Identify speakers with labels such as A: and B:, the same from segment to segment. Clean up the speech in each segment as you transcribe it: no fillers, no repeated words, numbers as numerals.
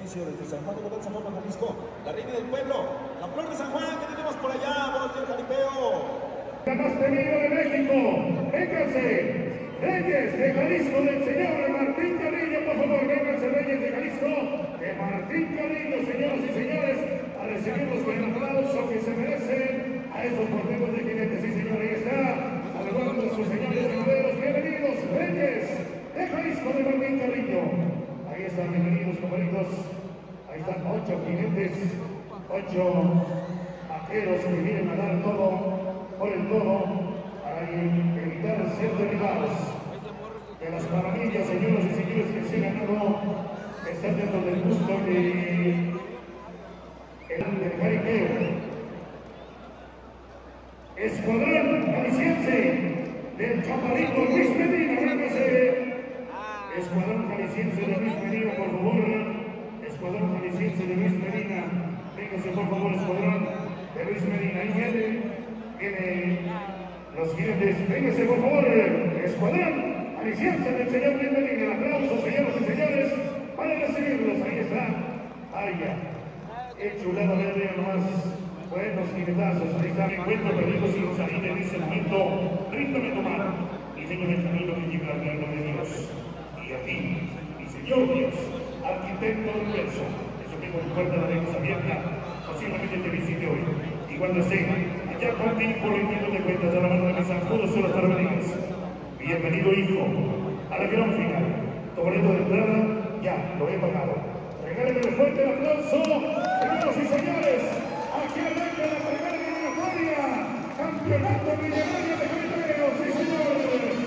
A: inicio desde San Juan de Bogotá, San Juan, Jalisco, la reina del pueblo, la flor de San Juan, que tenemos por allá, voz del jaripeo.
B: La más temida de México, vénganse, Reyes de Jalisco del señor Martín Carrillo, por favor, vénganse Reyes de Jalisco, de Martín Carrillo, señoras y señores, a recibirlos con el aplauso que se merecen a esos porteros de jinetes. Sí, señor, ahí está, saludando a sus señores ganaderos, bienvenidos Reyes de Jalisco de Martín Carrillo. Ahí están, bienvenidos compañeros, ahí están 8 jinetes, 8 vaqueros que vienen a dar todo por el todo para evitar ser derribados de las maravillas, señoras y señores, que se han ganado estar dentro del gusto del jaripeo. Escuadrón Jalisciense del Chaparrito Luis Medina, véngase. Escuadrón Jalisciense de Luis Medina, por favor. Escuadrón Jalisciense de Luis Medina, véngase por favor, Escuadrón de Luis Medina. Ahí vienen los jinetes, véngase por favor, Escuadrón Jalisciense del señor Luis Medina. El aplauso, señoras y señores, para recibirlos. Ahí está, ya, qué chulada verde nomás. Buenos jinetazos, ahí está, me encuentro perdido sin salir en ese momento. Ríndame tu mano, enséñame el camino que lleva al reino de Dios. Y a ti, mi Señor Dios, arquitecto del universo, eso que con tu puerta de la lengua abierta, posiblemente te visite hoy. Y cuando esté allá contigo, rindiendo de cuentas a la mano de mis zancudos horas parabélicas. Bienvenido, hijo, a la gran final. Tu boleto de entrada, ya lo he pagado. Regálenme un fuerte aplauso, señoras y señores. Aquí arranca la primera eliminatoria, campeonato millonario de jaripeo, sí señor.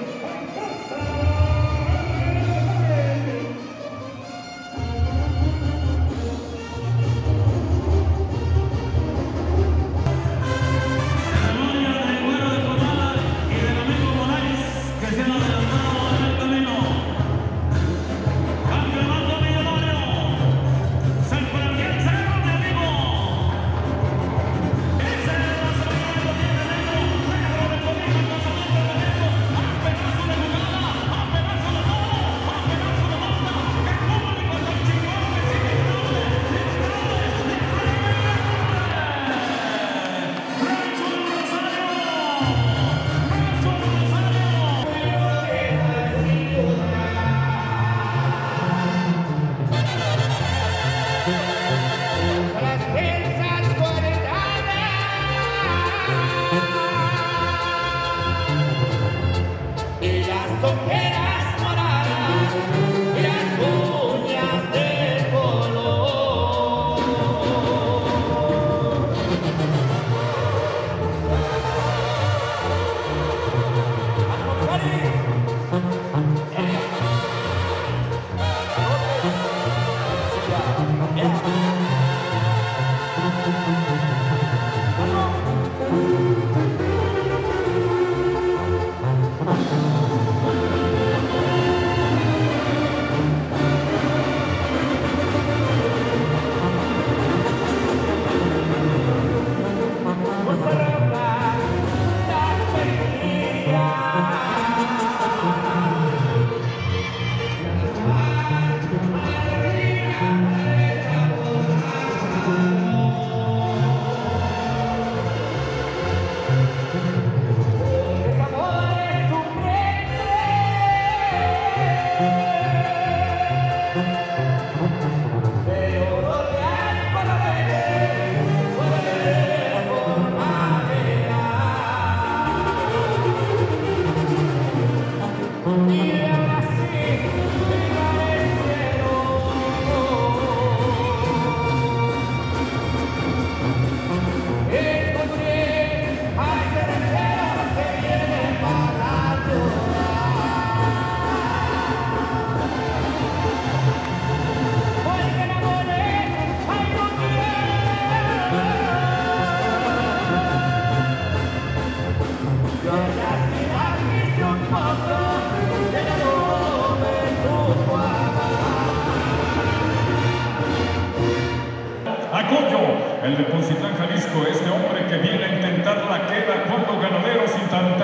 C: el de Poncitlán, Jalisco, este hombre que viene a intentar la queda cuando Ganaderos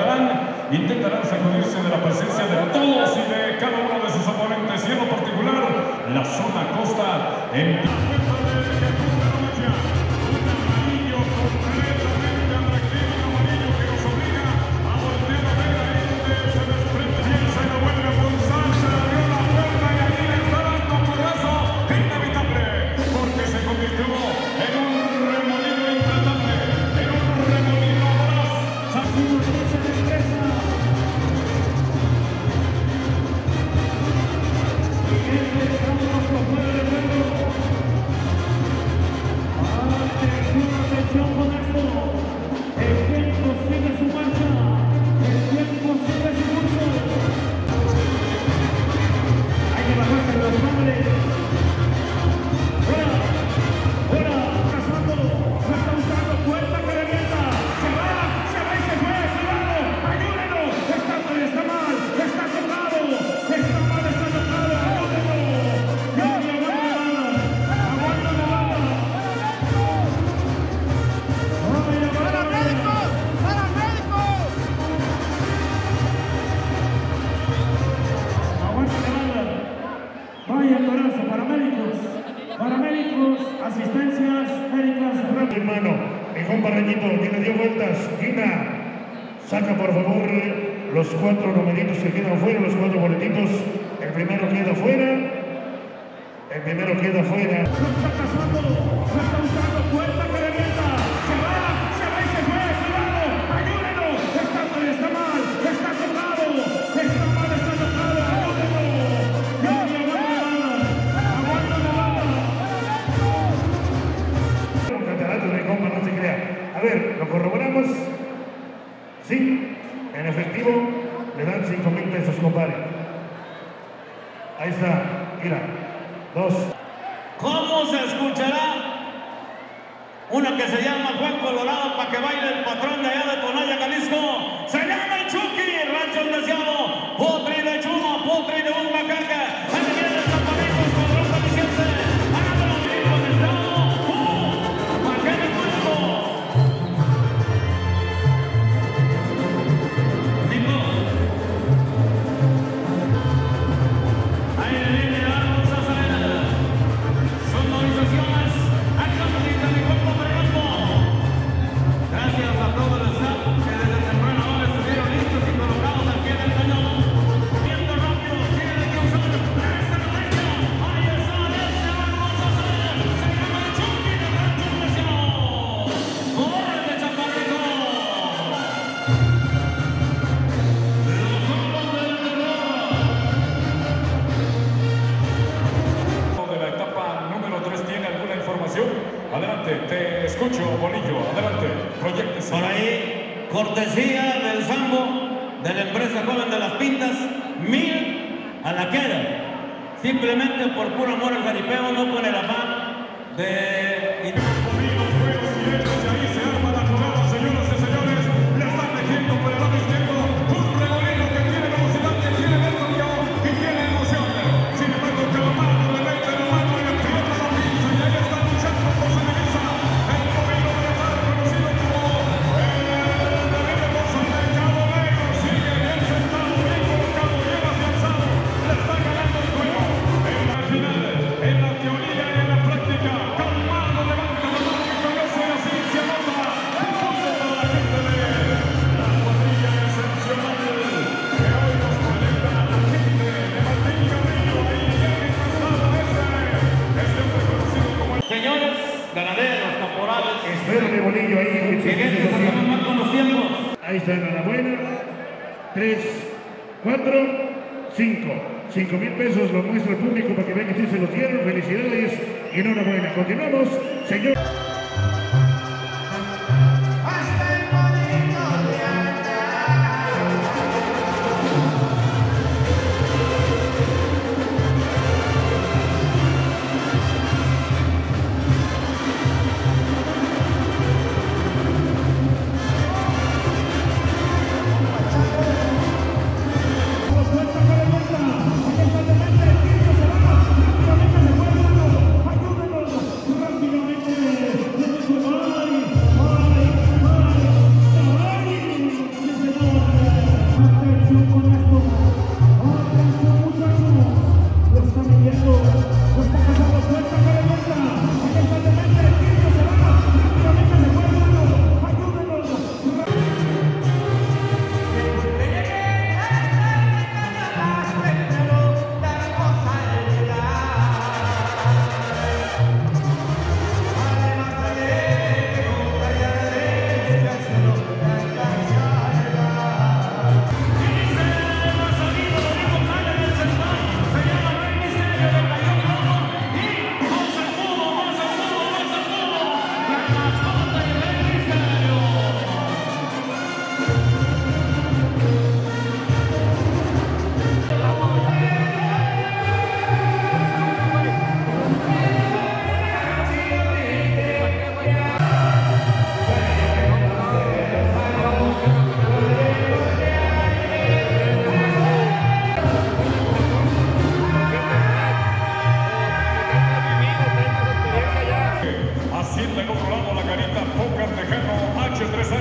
C: intentarán sacudirse de la presencia de todos y de cada uno de sus oponentes, y en lo particular la zona costa en la fuerza de Jesús de la Magia. Un amarillo completamente atractivo, un amarillo que nos obliga a voltear a ver ahí donde se desprende. Piensa y lo vuelve a pulsar, se le abrió la puerta y ahí le está dando porrazo inevitable, porque se convirtió en un remolino intratable, en un remolino voraz.
B: Sacudo de esa empresa. Atención con esto. El tiempo sigue su marcha. El tiempo sigue su curso. Hay que bajarse los cables. Fuera, cazando. Se está usando puerta que revienta. Se va y se fue. Cuidado, ayúdenos. Está mal, está colgado. Está mal, está tocado. Vaya corazo, paramédicos, asistencias médicas. Hermano, mi compa Reñito, que le dio vueltas. Gina, saca por favor los 4 numeritos que quedan fuera, los 4 boletitos. El primero queda fuera. El primero queda fuera. Se está cazando, se está usando puerta que revienta. Se va y se fue. Cuidado, ayúdenos. Está mal, está colgado. Está mal, está tocado. No se crea. A ver, lo corroboramos. Sí, en efectivo le dan 5,000 pesos, compadre. Ahí está, mira, 2.
D: ¿Cómo se escuchará una que se llama Juan Colorado para que baile el patrón de allá de Tonaya, Jalisco? Se llama el Chucky, Rancho El Deseado, Potri de Chuma, Potri de Humacaca. Ahí viene el Chaparrito, Escuadrón Jalisciense. Háganlo, amigos del lado. ¿Para qué me cuento? Nico. Ahí viene Arnold Sazarena. Sonorizaciones. Acá mi cuerpo Fernando. Gracias a todo el staff que desde temprano hora estuvieron listos y colocados al pie del cañón. Viendo rápido, tiene que usar esta derecha. Ahí está ese Arnold Sazarena. Se llama el Chucky de Rancho El Deseado. ¡Corre de Chaparrito! Los ojos del terror.
C: De la etapa número 3 tiene alguna información. Adelante, te escucho, Bolillo. Adelante, proyectese.
D: Por ahí, cortesía del Sambo, de la empresa Joven de las Pintas, 1000 a la queda. Simplemente por puro amor al jaripeo, no con el afán de...
C: Los juegos directos y ahí se arma la jugada, señoras y señores. Le están metiendo por el lado izquierdo un remolino que tiene velocidad, que tiene nervio y tiene emoción. Sin embargo, que la mano le mete la mano y le pierde la pinza y ahí está luchando por su divisa. El camino de estar conocido como el Benito Mercado Negro. Sigue bien sentado, bien colocado, bien afianzado. Le está ganando el juego. En la final, en la teoría y en la práctica. Calmado, levanta la mano y con eso y así se anota. Punto para la gente de la cuadrilla excepcional que hoy nos conecta a la gente de Martín Carrillo. Ahí viene traslada este hombre conocido como el...
D: Señores, ganaderos, caporales,
B: Espero de Bolillo ahí.
D: jinetes, pasamos mal con los tiempos.
B: Ahí está, enhorabuena. 3, 4, 5. 5,000 pesos lo muestra el público para que vean que sí se los dieron. Felicidades y enhorabuena. Continuamos, señor. Rápidamente,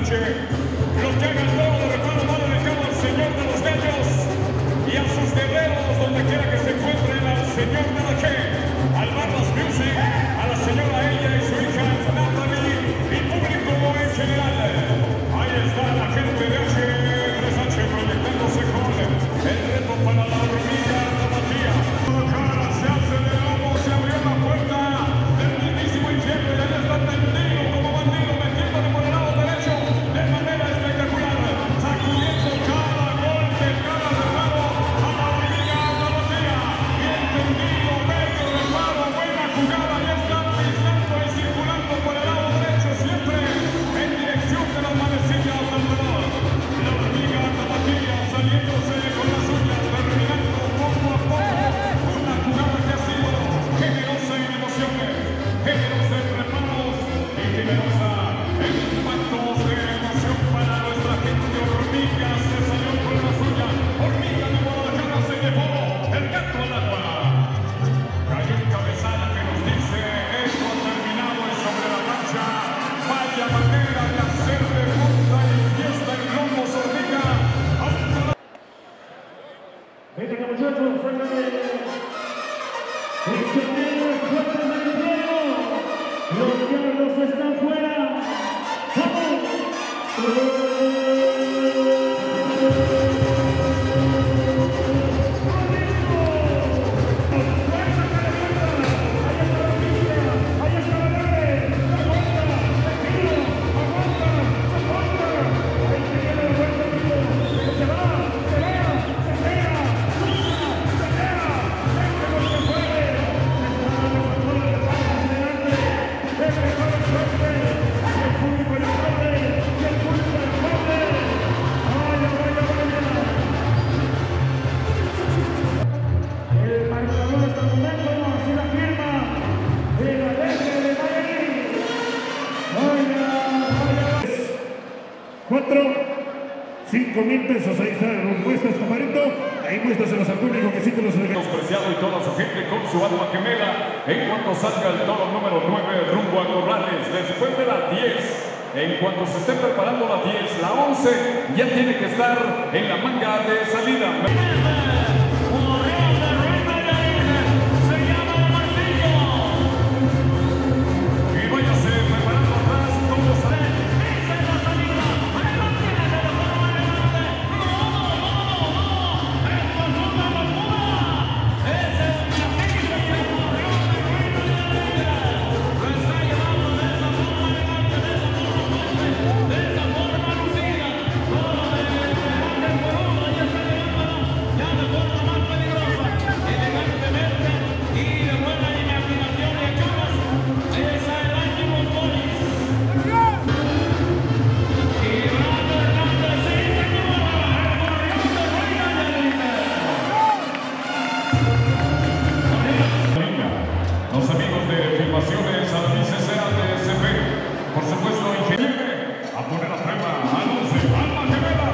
C: noche. Los que hagan todo de reparo van dedicado al Señor de los Gallos y a sus guerreros donde quiera que se encuentren, al Señor de la Che, al Barbas Music, a la señora ella y su hija Natalie y público en general. Ahí está la gente de H3H proyectándose con el reto para la hormiga Tapatía. Se aceleró, se abrió la puerta del mismísimo infierno y ahí está tendido como bandido, metiéndole por el lado derecho de manera espectacular, sacudiendo cada golpe, cada reparo a la hormiga Tapatía. Bien tendido, medio reparo, buena jugada, y está pisando y circulando por el lado derecho, siempre en dirección de las manecillas del reloj. La hormiga Tapatía saliéndose con las uñas, terminando poco a poco una jugada que ha sido generosa en emociones, generosa en reparos y generosa en impactos de emoción para nuestra gente. Hormiga se salió con la suya, hormiga de Guadalajara se llevó el gato al agua. Cayó un cabezal que nos dice: esto ha terminado y sobre la marcha. Vaya manera de hacer de punta y fiesta en Lomos Hormiga.
B: Venga, muchachos, fuértame. Extendemos fuertes del cielo. Los diablos están fuera. ¡Vamos! El marcador hasta el momento así la firma de la Leche de Nayarit. Vaya. 5,000 pesos, ahí está, los muestras, compadrito. Ahí muéstraselos al público que sí te los regaló.
C: Preciado y toda su gente con su alma gemela. En cuanto salga el toro número 9 rumbo a Corrales, después de la 10. En cuanto se esté preparando la 10, la 11 ya tiene que estar en la manga de salida. Y váyase preparando atrás, todos a los amigos de Filmaciones Albiceseas de SP, por supuesto, ingeniero, a poner a prueba a Luce, alma gemela.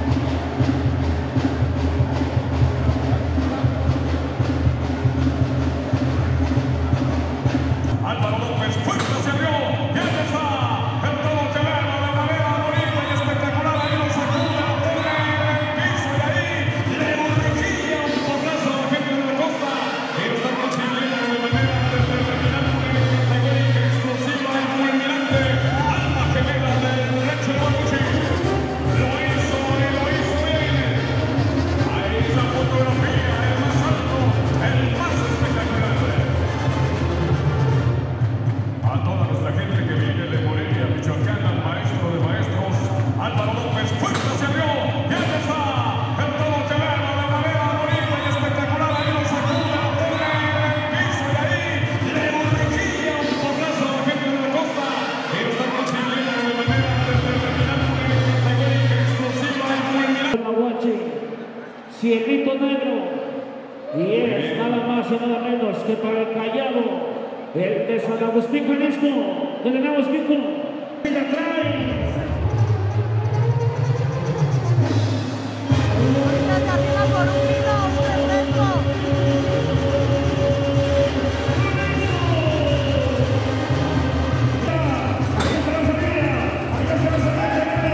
C: Álvaro López, fuerza se abrió, ya está, el todo chileno de manera bonita y espectacular, ahí lo sacude, lo pone en el piso y ahí le urgía un porrazo a la gente de la costa y lo está consiguiendo de manera determinante, categórica, explosiva y fulminante. Alma gemela del Recho Guamuchi lo hizo bien. Ahí la fotografía, el más alto, el más espectacular. A toda nuestra gente que viene de Morelia, Michoacán, al maestro de maestros, Álvaro López, fuerza se abrió, ya está, el todo chileno de manera bonita y espectacular, ahí lo sacude, lo pone en el piso y ahí le urgía un porrazo a la gente de la costa y lo está consiguiendo de manera determinante, categórica, explosiva y fulminante.
E: Mahuachi, Cielito Negro, y es nada más y nada menos que para el Callado, el de San Agustín, Jalisco, de San Agustín, y la trae.
F: Arriba por un kilo,
B: Ahí está la salida, ahí está la salida.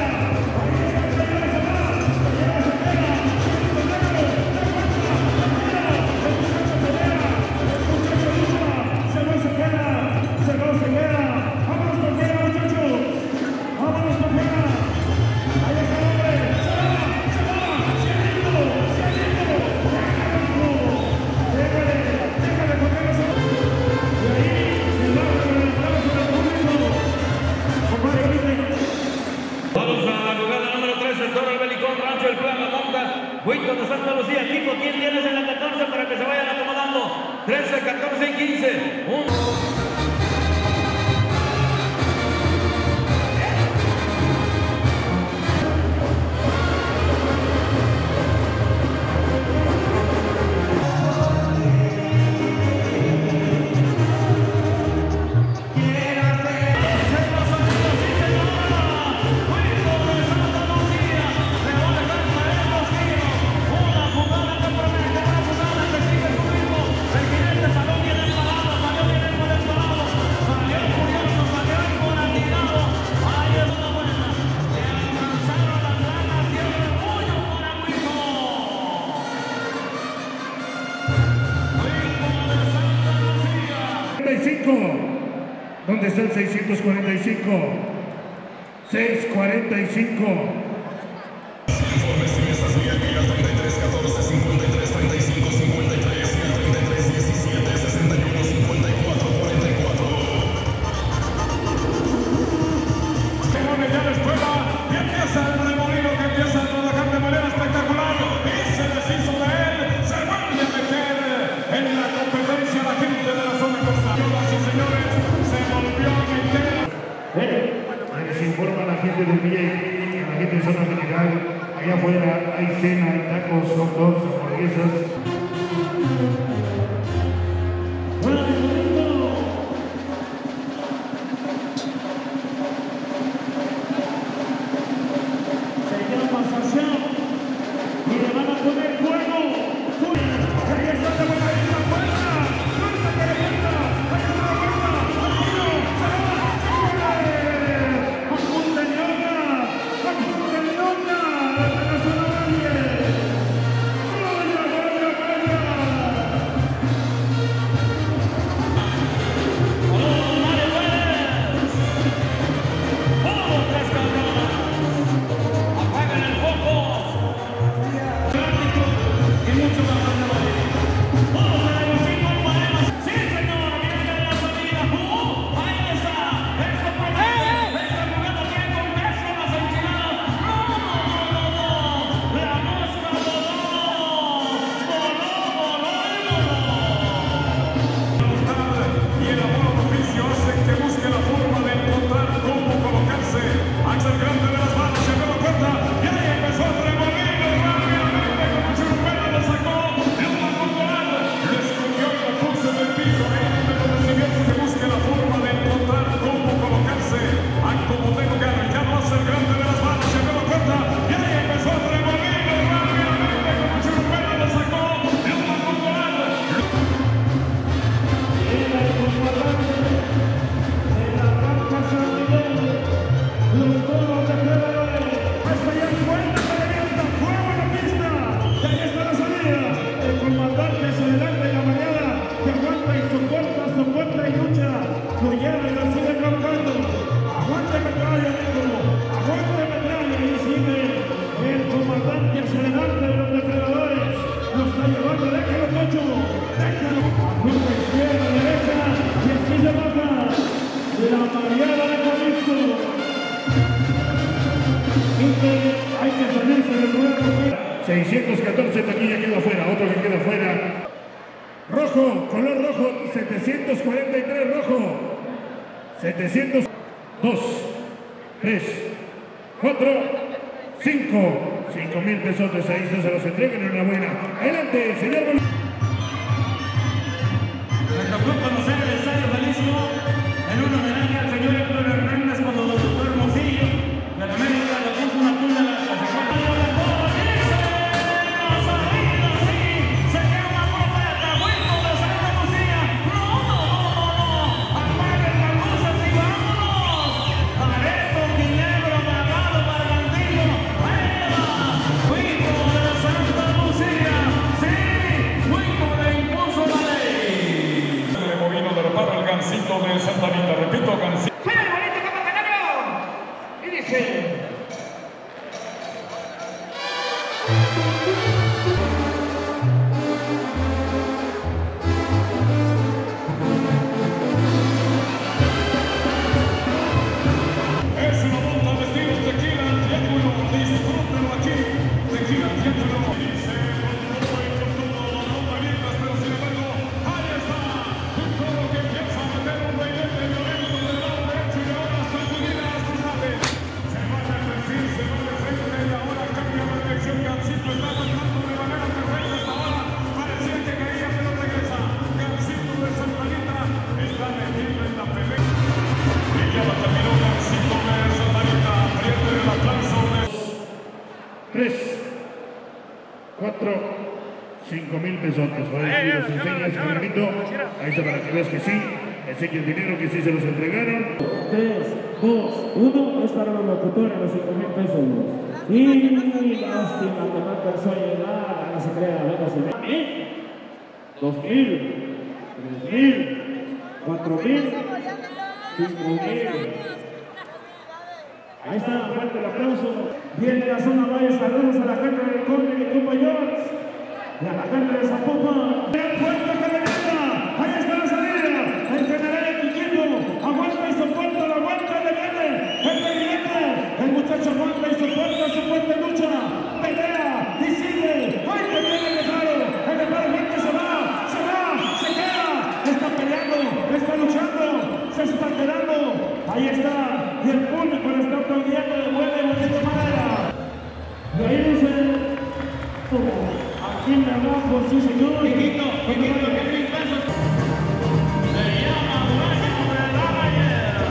B: ¿Dónde está el 645? 645.
C: Informes y mesas vía 33 14 53 35 53 y el 33 17 61 54 44. Simone ya la escuela y empieza el remolino que empieza a trabajar de manera espectacular y se deshizo de él, se vuelve a meter en la competencia la gente de la zona costera. Señoras y señores, se volvió a meter.
B: Les informa a la gente del VIP, a la gente de zona general, allá afuera hay cena, hay tacos, hot dogs, hamburguesas.
E: Se llama Sasha y le van a poner fuego. Ahí está de buena vista, fuerza, fuerza que le falta, ahí está la fuerza, al tiro, se va, apunta el Leona, desde la zona valle. Vaya, vaya, vaya.
C: Y el amor al oficio hace que busque la forma de encontrar cómo colocarse. Axel Grande de las manos, se abrió la puerta y ahí empezó a removerlo rápidamente como churupera, lo sacó de un bancolar, lo escondió y lo puso en el piso. Ahí donde lo recibió, que busque la forma de encontrar cómo colocarse. Como tengo que ya no hace el Grande de las manos, se abrió la puerta y ahí empezó a removerlo rápidamente como churupera, lo sacó de un bancolar.
E: Los toros de Pedro, hasta allá en cuenta se levanta, fuego en la pista, y ahí está la salida, el comandante se adelanta en la mañana, que aguanta y soporta y lucha, lo lleva y lo sigue trabajando, aguante metralla, amigo, aguante metralla, y sigue el comandante hacia adelante de los depredadores, lo está llevando, déjalo Tocho, déjalo, curva izquierda, derecha, y así se baja, la Mariana de Jalisco. Hay que salirse del lugar.
B: 614 taquilla queda afuera, otro que queda afuera. Rojo, color rojo, 743 rojo. 700, 2, 3, 4, 5. 5,000 pesos ahí se los entregan en una buena. Adelante, señor.
D: Me tocó conocer el estadio Jalisco en un homenaje al señor Héctor Hernández cuando lo doctor Hermosillo de la América le puso una tunda a la secuela. Se llama Profeta, Huico de Santa Lucía. No, apaguen las luces y vámonos. Pareto, Ginebra, Bragado, Barbantillo, Huico de Santa Lucía. Sí, Huico de impuso la ley.
C: De Movino de reparo el Gancito de Santa Anita, repito, Gancito.
E: ¡Suena el bonito Copa Canario! Y dice...
C: Es una monta de estilos tequila al triángulo, disfrútenlo aquí, tequila al triángulo. Dice con todo, no valientas, pero sin embargo, ahí está, un toro que empieza a meter un bailete violento del lado derecho y ahora sacudidas, tú sabes. Se va a defendir, se va de frente y ahora cambia la dirección. Gancito está marcando de manera perfecta hasta ahora, parecía que caía pero regresa. Gancito de Santa Anita está metido en la pelea. Y ya la terminó Gancito de Santa Anita, apriete el aplauso de...
B: 3, 4, 5,000 pesos. Ahí los enseñas, carnito. Ahí está para que veas que sí. Enseña el dinero que sí se los entregaron.
E: 3, 2, 1, es para los locutores, los 5,000 pesos. Y lástima que no alcanzó a llegar, ahora se crea, venga, se ve. 2,000, 3,000, 4,000, 5,000. Ahí está, fuerte el aplauso. Viene la zona Valle, saludos a la gente del Conde y compañeros. Y a la gente de Zapopan. ¡Fuerte Carolina! Ahí está la salida. El general Equiquito. Aguanta y soporta, la aguanta, le gane. El presidente. El muchacho aguanta y soporta, lucha. Pelea y sigue. ¡Ay, que viene el Guerrero! El Guerrero fuerte se queda. Está peleando, está luchando, se está quedando. Ahí está. Y el público le está aplaudiendo de buena y bonita manera. Y ahí dice, aquí en abajo, sí señor.
D: Chiquito, que 1,000 pesos. Se llama Dueño de la Gallera.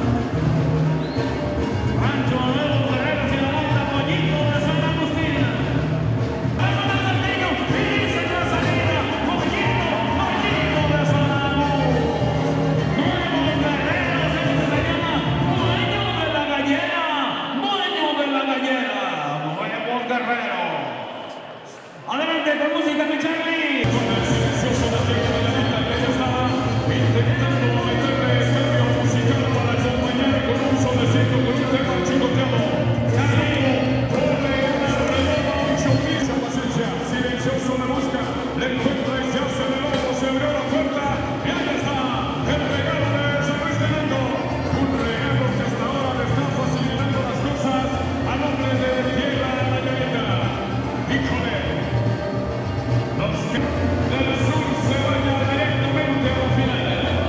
D: Rancho Nuevo Guerrero, y la banda Pollito de San Agustín. ¡Eso no es el niño! ¡Y dice la salida! ¡Pollito de San Agustín! Nuevo Guerrero, se llama Dueño de la Gallera. Dueño de la Gallera. Nuevo Guerrero. Adelante con música, mi Charlie.
C: Con el silencioso de la banda que ya estaba intentando meterle estéreo musical para acompañar con un solecito, con un tema chicoteado. Corre una redonda, mucha paciencia. Silencioso le busca, le encuentra y ya se le va, se abrió la puerta. Y ahí está el regalo de San Luis de Nando. Un regalo que hasta ahora le está facilitando las cosas a nombre de Tierra Nayarita. Híjole. Los del sur se vayan directamente a la final.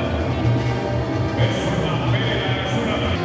C: Es una pena, es una pena.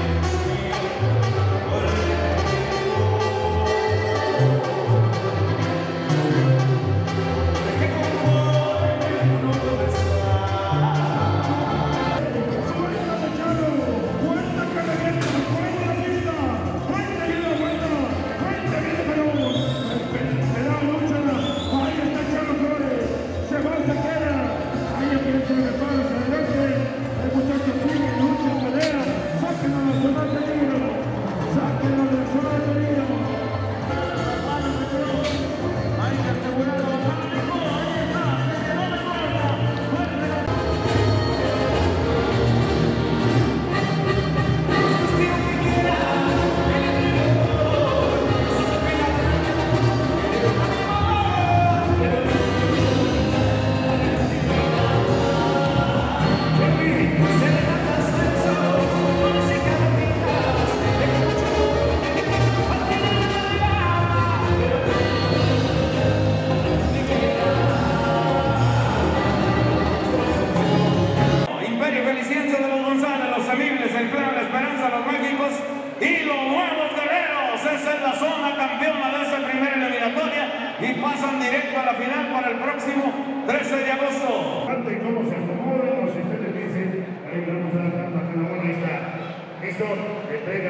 D: Imperio Feliciense de los González, los temibles, el Clero, la Esperanza, los mágicos y los nuevos guerreros. Esa es la zona campeona de esa primera eliminatoria y pasan directo a la final para el próximo 13 de agosto.
B: Ante cómo se acomodan, los ustedes dicen, ahí vamos a la trampa, que la buena ahí está. Listo, entrega.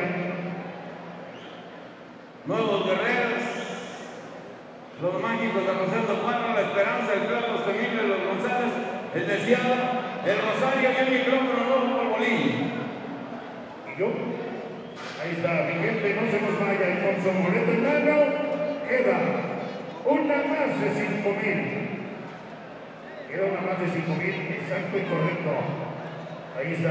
D: Nuevos guerreros, los mágicos de Rosendo Cuadro, la Esperanza, el Clero, los temibles, los González, el Deseado, el Rosario y el micrófono rojo por Bolín.
B: Y yo, ahí está, mi gente, no se nos vaya, y con su boleto en mano, queda una más de 5,000. Queda una más de 5,000, exacto y correcto. Ahí está.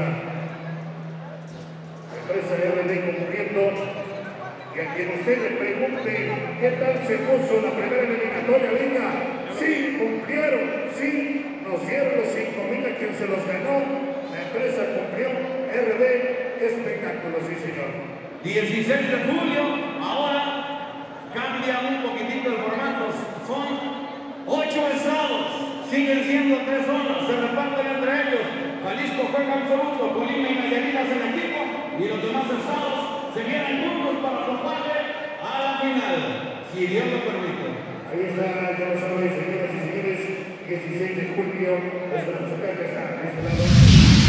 B: Empresa RD cumpliendo. Y a quien usted le pregunte qué tal se puso la primera eliminatoria, diga, sí, cumplieron, sí, nos dieron los 5,000 a quien se los ganó. La empresa cumplió, RD Espectáculos, sí señor.
D: 16 de julio, ahora cambia un poquitito el formato. Son 8 estados, siguen siendo 3 zonas, se reparten entre ellos. Jalisco juega absoluto, Colima y Nayarit hacen equipo y los demás estados se vienen juntos para compartir a la final, si Dios lo permite.
B: Ahí está, ya lo saben, señoras y señores, 16 de julio, esperamos acá, ya está, de este lado.